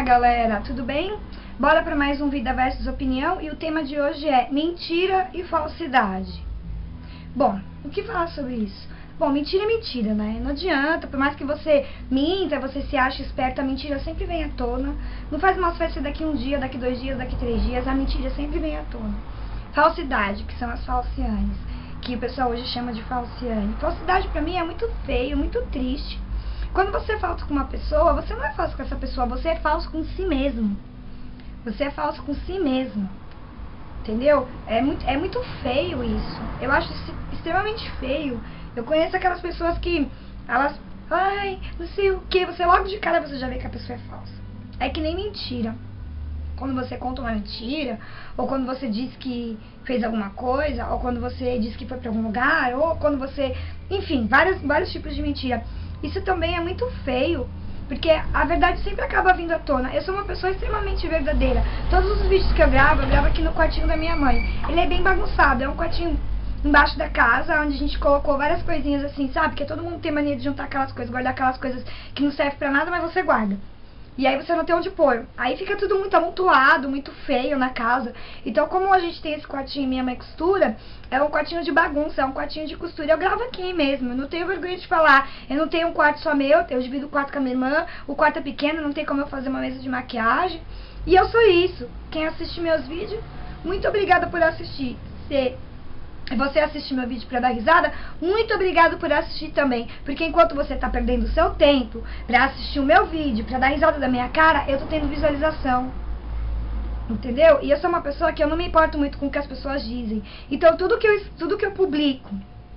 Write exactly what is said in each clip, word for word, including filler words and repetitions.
galera, tudo bem? Bora para mais um Vida versus Opinião e o tema de hoje é mentira e falsidade. Bom, o que falar sobre isso? Bom, mentira é mentira, né? Não adianta, por mais que você minta, você se ache esperta, a mentira sempre vem à tona. Não faz mal se vai ser daqui um dia, daqui dois dias, daqui três dias, a mentira sempre vem à tona. Falsidade, que são as falcianes, que o pessoal hoje chama de falciane. Falsidade pra mim é muito feio, muito triste. Quando você é falso com uma pessoa, você não é falso com essa pessoa, você é falso com si mesmo. Você é falso com si mesmo. Entendeu? É muito, é muito feio isso. Eu acho isso extremamente feio. Eu conheço aquelas pessoas que, elas, ai, não sei o que, você logo de cara você já vê que a pessoa é falsa. É que nem mentira. Quando você conta uma mentira, ou quando você diz que fez alguma coisa, ou quando você diz que foi pra algum lugar, ou quando você... Enfim, vários, vários tipos de mentira. Isso também é muito feio, porque a verdade sempre acaba vindo à tona. Eu sou uma pessoa extremamente verdadeira. Todos os vídeos que eu gravo, eu gravo aqui no quartinho da minha mãe. Ele é bem bagunçado, é um quartinho embaixo da casa, onde a gente colocou várias coisinhas assim, sabe? Porque todo mundo tem mania de juntar aquelas coisas, guardar aquelas coisas que não servem pra nada, mas você guarda. E aí você não tem onde pôr. Aí fica tudo muito amontoado, muito feio na casa. Então, como a gente tem esse quartinho, minha mãe costura, é um quartinho de bagunça, é um quartinho de costura. Eu gravo aqui mesmo, eu não tenho vergonha de falar. Eu não tenho um quarto só meu, eu divido o quarto com a minha irmã. O quarto é pequeno, não tem como eu fazer uma mesa de maquiagem. E eu sou isso. Quem assiste meus vídeos, muito obrigada por assistir. Se você assiste meu vídeo pra dar risada, muito obrigado por assistir também. Porque enquanto você tá perdendo o seu tempo pra assistir o meu vídeo, pra dar risada da minha cara, eu tô tendo visualização. Entendeu? E eu sou uma pessoa que eu não me importo muito com o que as pessoas dizem. Então tudo que eu, tudo que eu publico,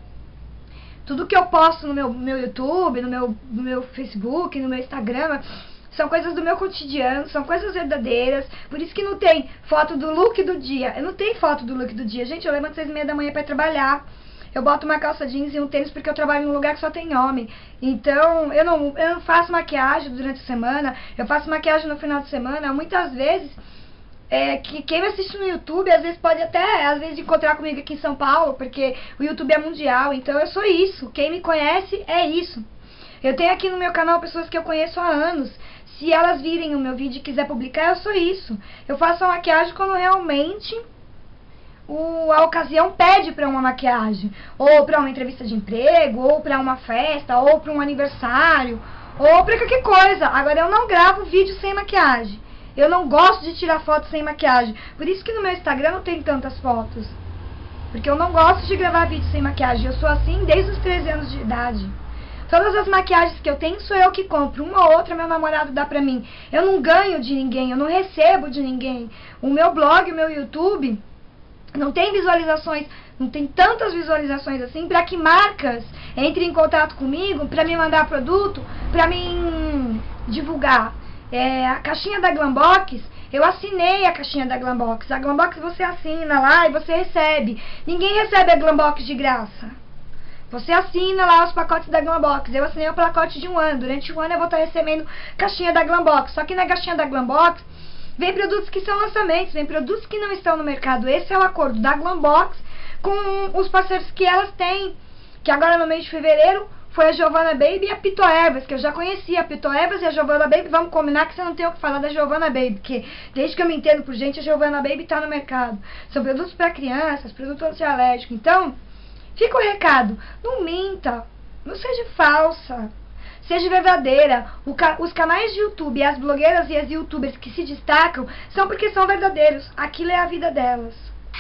tudo que eu posto no meu, meu YouTube, no meu, no meu Facebook, no meu Instagram, são coisas do meu cotidiano, são coisas verdadeiras. Por isso que não tem foto do look do dia. Eu não tenho foto do look do dia. Gente, eu levanto às seis e meia da manhã pra ir trabalhar. Eu boto uma calça jeans e um tênis porque eu trabalho em um lugar que só tem homem. Então, eu não, eu não faço maquiagem durante a semana. Eu faço maquiagem no final de semana. Muitas vezes, é, que quem me assiste no YouTube, às vezes pode até, às vezes, encontrar comigo aqui em São Paulo, porque o YouTube é mundial. Então, eu sou isso. Quem me conhece é isso. Eu tenho aqui no meu canal pessoas que eu conheço há anos. Se elas virem o meu vídeo e quiser publicar, eu sou isso. Eu faço a maquiagem quando realmente o, a ocasião pede pra uma maquiagem. Ou pra uma entrevista de emprego, ou pra uma festa, ou pra um aniversário, ou pra qualquer coisa. Agora, eu não gravo vídeo sem maquiagem. Eu não gosto de tirar fotos sem maquiagem. Por isso que no meu Instagram não tem tantas fotos. Porque eu não gosto de gravar vídeo sem maquiagem. Eu sou assim desde os treze anos de idade. Todas as maquiagens que eu tenho sou eu que compro. Uma ou outra meu namorado dá pra mim. Eu não ganho de ninguém, eu não recebo de ninguém. O meu blog, o meu YouTube não tem visualizações, não tem tantas visualizações assim pra que marcas entrem em contato comigo pra me mandar produto, pra mim divulgar. É, a caixinha da Glambox, eu assinei a caixinha da Glambox. A Glambox você assina lá e você recebe. Ninguém recebe a Glambox de graça. Você assina lá os pacotes da Glambox. Eu assinei o pacote de um ano. Durante um ano eu vou estar recebendo caixinha da Glambox. Só que na caixinha da Glambox vem produtos que são lançamentos, vem produtos que não estão no mercado. Esse é o acordo da Glambox com os parceiros que elas têm. Que agora no mês de fevereiro foi a Giovanna Baby e a Pito Ervas, que eu já conhecia. A Pito Ervas e a Giovanna Baby, vamos combinar que você não tem o que falar da Giovanna Baby, porque desde que eu me entendo por gente, a Giovanna Baby está no mercado. São produtos para crianças, produtos antialérgicos. Então, fica o recado, não minta, não seja falsa, seja verdadeira. O ca os canais de YouTube, as blogueiras e as youtubers que se destacam são porque são verdadeiros, aquilo é a vida delas.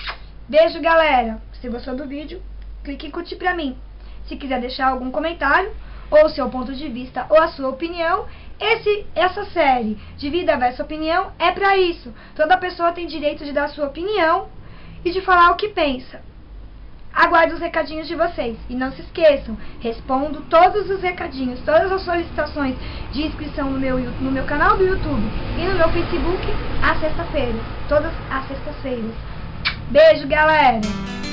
Beijo, galera. Se gostou do vídeo, clique em curtir pra mim. Se quiser deixar algum comentário, ou o seu ponto de vista, ou a sua opinião, esse, essa série de Vida versus Opinião é pra isso. Toda pessoa tem direito de dar a sua opinião e de falar o que pensa. Aguardo os recadinhos de vocês. E não se esqueçam, respondo todos os recadinhos, todas as solicitações de inscrição no meu, no meu canal do YouTube e no meu Facebook às sexta-feiras. Todas as sextas-feiras. Beijo, galera!